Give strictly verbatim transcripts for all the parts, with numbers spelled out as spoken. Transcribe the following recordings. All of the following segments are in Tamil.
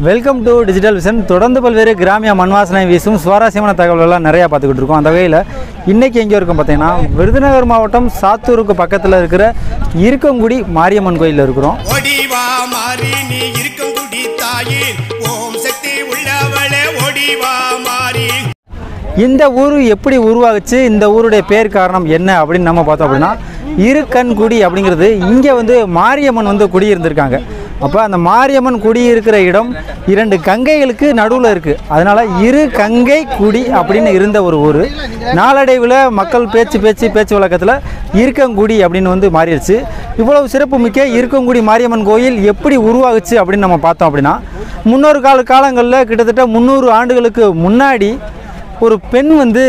Welcome to digital vision. தொடர்ந்து பல்வேறு கிராமிய மண்வாசனை வீசும் சுவாரஸ்யமான தகவல்கள்லாம் நிறையா பார்த்துக்கிட்டு இருக்கோம். அந்த வகையில் இன்றைக்கி எங்கே இருக்கும் பார்த்தீங்கன்னா, விருதுநகர் மாவட்டம் சாத்தூருக்கு பக்கத்தில் இருக்கிற இருக்கங்குடி மாரியம்மன் கோயிலில் இருக்கிறோம். இந்த ஊர் எப்படி உருவாகுச்சு, இந்த ஊருடைய பேர் காரணம் என்ன அப்படின்னு நம்ம பார்த்தோம் அப்படின்னா, இருக்கன்குடி அப்படிங்கிறது இங்கே வந்து மாரியம்மன் வந்து குடியிருந்திருக்காங்க. அப்போ அந்த மாரியம்மன் குடியிருக்கிற இடம் இரண்டு கங்கைகளுக்கு நடுவில் இருக்குது. அதனால் இரு கங்கை குடி அப்படின்னு இருந்த ஒரு ஊர் நாளடைவில் மக்கள் பேச்சு பேச்சு பேச்சு வழக்கத்தில் இருக்கங்குடி அப்படின்னு வந்து மாறிடுச்சு. இவ்வளவு சிறப்பு மிக்க இருக்கங்குடி மாரியம்மன் கோயில் எப்படி உருவாகுச்சு அப்படின்னு நம்ம பார்த்தோம் அப்படின்னா, முன்னொரு கால காலங்களில் கிட்டத்தட்ட முந்நூறு ஆண்டுகளுக்கு முன்னாடி ஒரு பெண் வந்து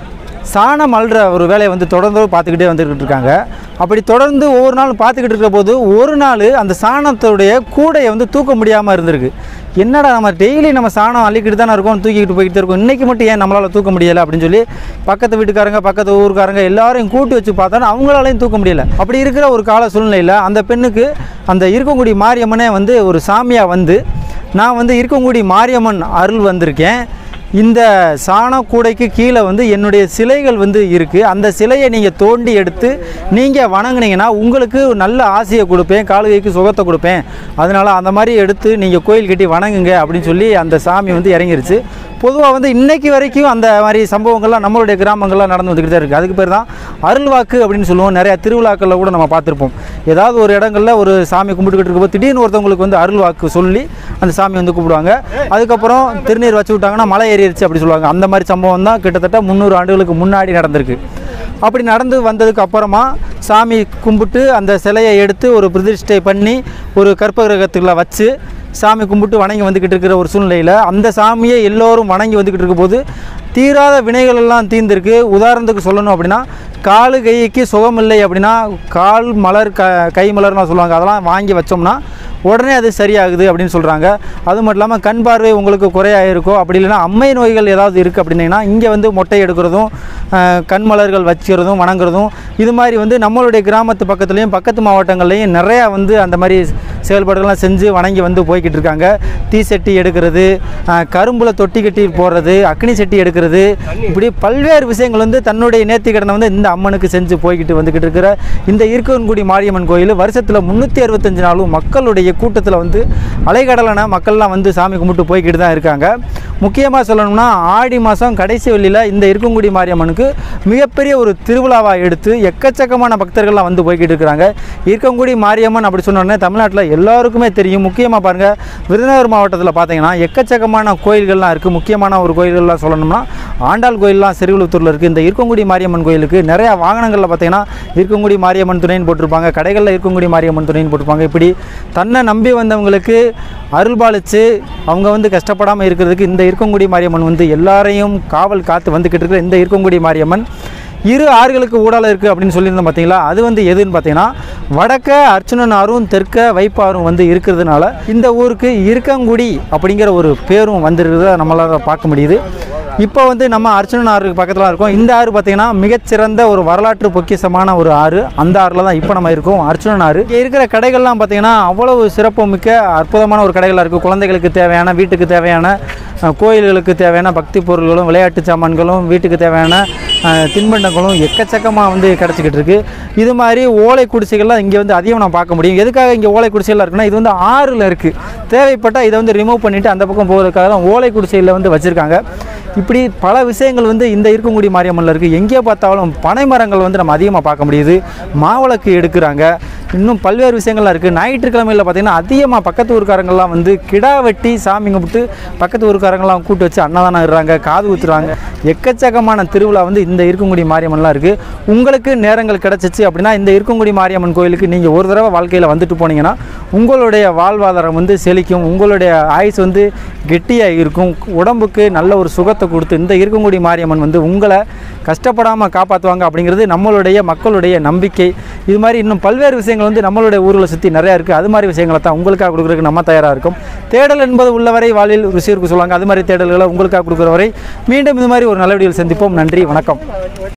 சாணம் அள்ளுற ஒரு வேலையை வந்து தொடர்ந்து பார்த்துக்கிட்டே வந்துக்கிட்டு இருக்காங்க. அப்படி தொடர்ந்து ஒவ்வொரு நாளும் பார்த்துக்கிட்டு இருக்கிற போது ஒரு நாள் அந்த சாணத்துடைய கூடையை வந்து தூக்க முடியாமல் இருந்திருக்கு. என்னடா நம்ம டெய்லி நம்ம சாணம் அள்ளிக்கிட்டு தானே இருக்கோம், தூக்கிக்கிட்டு போய்கிட்டு இருக்கோம், இன்றைக்கி மட்டும் ஏன் நம்மளால் தூக்க முடியலை அப்படின்னு சொல்லி பக்கத்து வீட்டுக்காரங்க பக்கத்து ஊருக்காரங்க எல்லாரையும் கூட்டி வச்சு பார்த்தாலும் அவங்களாலையும் தூக்க முடியலை. அப்படி இருக்கிற ஒரு கால சூழ்நிலையில் அந்த பெண்ணுக்கு அந்த இருக்கங்குடி மாரியம்மனே வந்து ஒரு சாமியாக வந்து, நான் வந்து இருக்கங்குடி மாரியம்மன் அருள் வந்திருக்கேன், இந்த சாண கூடைக்கு கீழே வந்து என்னுடைய சிலைகள் வந்து இருக்குது, அந்த சிலையை நீங்கள் தோண்டி எடுத்து நீங்கள் வணங்குனீங்கன்னா உங்களுக்கு நல்ல ஆசையை கொடுப்பேன், காலுகைக்கு சுகத்தை கொடுப்பேன், அதனால் அந்த மாதிரி எடுத்து நீங்கள் கோயில் கட்டி வணங்குங்க அப்படின்னு சொல்லி அந்த சாமி வந்து இறங்கிருச்சு. பொதுவாக வந்து இன்றைக்கி வரைக்கும் அந்த மாதிரி சம்பவங்கள்லாம் நம்மளுடைய கிராமங்கள்லாம் நடந்து வந்துக்கிட்டு தான் இருக்குது. அதுக்கு பேர் தான் அருள்வாக்கு அப்படின்னு சொல்லுவோம். நிறையா திருவிழாக்களில் கூட நம்ம பார்த்துருப்போம். ஏதாவது ஒரு இடங்களில் ஒரு சாமி கும்பிட்டுக்கிட்டு இருக்கும்போது திடீர்னு ஒருத்தவங்களுக்கு வந்து அருள்வாக்கு சொல்லி அந்த சாமி வந்து கூப்பிடுவாங்க. அதுக்கப்புறம் திருநீர் வச்சு விட்டாங்கன்னா மலை ஏறிடுச்சு அப்படி சொல்லுவாங்க. அந்த மாதிரி சம்பவம் தான் கிட்டத்தட்ட முந்நூறு ஆண்டுகளுக்கு முன்னாடி நடந்திருக்கு. அப்படி நடந்து வந்ததுக்கு அப்புறமா சாமி கும்பிட்டு அந்த சிலையை எடுத்து ஒரு பிரதிஷ்டை பண்ணி ஒரு கற்பகிரகத்துக்குள்ள வச்சு சாமி கும்பிட்டு வணங்கி வந்துக்கிட்டு இருக்கிற ஒரு சூழ்நிலையில் அந்த சாமியை எல்லோரும் வணங்கி வந்துக்கிட்டு இருக்கும்போது தீராத வினைகள் எல்லாம் தீர்ந்திருக்கு. உதாரணத்துக்கு சொல்லணும் அப்படின்னா, காலு கைக்கு சுகம் இல்லை அப்படின்னா கால் மலர் க கை மலர்னு சொல்லுவாங்க, அதெல்லாம் வாங்கி வச்சோம்னா உடனே அது சரியாகுது அப்படின்னு சொல்கிறாங்க. அது மட்டும் இல்லாமல் கண் பார்வை உங்களுக்கு குறையாயிருக்கோ, அப்படி இல்லைன்னா அம்மை நோய்கள் ஏதாவது இருக்குது அப்படின்னா இங்கே வந்து மொட்டை எடுக்கிறதும் கண் மலர்கள் வச்சுக்கிறதும் வணங்குறதும் இது மாதிரி வந்து நம்மளுடைய கிராமத்து பக்கத்துலேயும் பக்கத்து மாவட்டங்கள்லேயும் நிறையா வந்து அந்த மாதிரி செயல்பாடுகள்லாம் செஞ்சு வணங்கி வந்து போய்கிட்டு இருக்காங்க. தீ சட்டி எடுக்கிறது, கரும்புல தொட்டி கட்டி போடுறது, அக்னி சட்டி எடுக்கிறது, இப்படி பல்வேறு விஷயங்கள் வந்து தன்னுடைய நேர்த்தி கடனை வந்து இந்த அம்மனுக்கு செஞ்சு போய்கிட்டு வந்துக்கிட்டு இருக்கிற இந்த இருக்கன்குடி மாரியம்மன் கோயில் வருஷத்தில் முந்நூற்றி அறுபத்தஞ்சு நாளும் மக்களுடைய கூட்டத்தில் வந்து அலைக்கடலான மக்கள்லாம் வந்து சாமி கும்பிட்டு போய்கிட்டு தான் இருக்காங்க. முக்கியமாக சொல்லணும்னா ஆடி மாதம் கடைசி வெள்ளியில் இந்த இருக்கங்குடி மாரியம்மனுக்கு மிகப்பெரிய ஒரு திருவிழாவாக எடுத்து எக்கச்சக்கமான பக்தர்கள்லாம் வந்து போய்கிட்டு இருக்கிறாங்க. இருக்கங்குடி மாரியம்மன் அப்படி சொன்னோடனே தமிழ்நாட்டில் எல்லாருக்குமே தெரியும். முக்கியமாக பாருங்கள், விருதுநகர் மாவட்டத்தில் பார்த்தீங்கன்னா எக்கச்சக்கமான கோயில்கள்லாம் இருக்குது. முக்கியமான ஒரு கோயில்கள்லாம் சொல்லணும்னா ஆண்டாள் கோயிலெலாம் சிறுவிழுத்தூரில் இருக்குது. இந்த இருக்கங்குடி மாரியம்மன் கோயிலுக்கு நிறையா வாகனங்களில் பார்த்தீங்கன்னா இருக்கங்குடி மாரியம்மன் துணைன்னு போட்டிருப்பாங்க, கடைகளில் இருக்கங்குடி மாரியம்மன் துணைன்னு போட்டிருப்பாங்க. இப்படி தன்னை நம்பி வந்தவங்களுக்கு அருள்பாலிச்சு அவங்க வந்து கஷ்டப்படாமல் இருக்கிறதுக்கு இந்த இருக்கங்குடி மாரியம்மன் வந்து எல்லாரையும் காவல் காத்து வந்துக்கிட்டு இருக்கிற இந்த இருக்கங்குடி மாரியம்மன் இரு ஆறுகளுக்கு ஊடால இருக்குது அப்படின்னு சொல்லியிருந்தோம் பார்த்தீங்களா. அது வந்து எதுன்னு பார்த்தீங்கன்னா, வடக்க அர்ச்சுனன் ஆறும் தெற்க வைப்பாறும் வந்து இருக்கிறதுனால இந்த ஊருக்கு இருக்கங்குடி அப்படிங்கிற ஒரு பேரும் வந்துருக்கிறத நம்மளால் பார்க்க முடியுது. இப்போ வந்து நம்ம அர்ச்சுனன் ஆறுக்கு பக்கத்தில் இருக்கோம். இந்த ஆறு பார்த்திங்கன்னா மிகச்சிறந்த ஒரு வரலாற்று பொக்கிஷமான ஒரு ஆறு. அந்த ஆறில் தான் இப்போ நம்ம இருக்கோம், அர்ச்சுனன் ஆறு. இங்கே இருக்கிற கடைகள்லாம் பார்த்திங்கன்னா அவ்வளவு சிறப்பு மிக்க அற்புதமான ஒரு கடைகளாக இருக்குது. குழந்தைகளுக்கு தேவையான, வீட்டுக்கு தேவையான, கோயில்களுக்கு தேவையான பக்தி பொருள்களும் விளையாட்டு சாமான்களும் வீட்டுக்கு தேவையான தின்பண்டங்களும் எக்கச்சக்கமாக வந்து கிடச்சிக்கிட்டு இருக்குது. இது மாதிரி ஓலை குடிசைகள்லாம் இங்கே வந்து அதிகம் நம்ம பார்க்க முடியும். எதுக்காக இங்கே ஓலை குடிசைகள்லாம் இருக்குன்னா, இது வந்து ஆறில் இருக்குது. தேவைப்பட்டால் இதை வந்து ரிமூவ் பண்ணிவிட்டு அந்த பக்கம் போகிறதுக்காக தான் ஓலை குடிசையில் வந்து வச்சுருக்காங்க. இப்படி பல விஷயங்கள் வந்து இந்த இருக்கங்குடி மாரியம்மனில் இருக்குது. எங்கே பார்த்தாலும் பனை மரங்கள் வந்து நம்ம அதிகமாக பார்க்க முடியுது. மாவிளக்கு எடுக்கிறாங்க, இன்னும் பல்வேறு விஷயங்கள்லாம் இருக்குது. ஞாயிற்றுக்கிழமையில் பார்த்திங்கன்னா அதிகமாக பக்கத்து ஊருக்காரங்கள்லாம் வந்து கிடா வெட்டி சாமி கும்பிட்டு பக்கத்து ஊருக்காரங்கள்லாம் கூட்டு வச்சு அன்னதானம் இடுறாங்க, காது ஊற்றுறாங்க. எக்கச்சக்கமான திருவிழா வந்து இந்த இருக்கங்குடி மாரியம்மன்லாம் இருக்குது. உங்களுக்கு நேரங்கள் கிடச்சிச்சு அப்படின்னா இந்த இருக்கங்குடி மாரியம்மன் கோயிலுக்கு நீங்கள் ஒரு தடவை வாழ்க்கையில் வந்துட்டு போனீங்கன்னா உங்களுடைய வாழ்வாதாரம் வந்து செழிக்கும், உங்களுடைய ஆயுஸ் வந்து கெட்டியாக இருக்கும், உடம்புக்கு நல்ல ஒரு சுகத்தை கொடுத்து இந்த இருக்கங்குடி மாரியம்மன் வந்து உங்களை கஷ்டப்படாமல் காப்பாற்றுவாங்க அப்படிங்கிறது நம்மளுடைய மக்களுடைய நம்பிக்கை. இது மாதிரி இன்னும் பல்வேறு விஷயங்கள் வந்து நம்மளுடைய ஊரில் சுற்றி நிறையா இருக்குது. அது மாதிரி விஷயங்களை தான் உங்களுக்காக கொடுக்குறதுக்கு நம்ம தயாராக இருக்கும். தேடல் என்பது உள்ளவரை வாழ்வில் ருசி இருக்கு சொல்லுவாங்க. அது மாதிரி தேடல்களை உங்களுக்காக கொடுக்குற வரை மீண்டும் இது மாதிரி ஒரு நல்ல வீடியோவில் சந்திப்போம். நன்றி, வணக்கம்.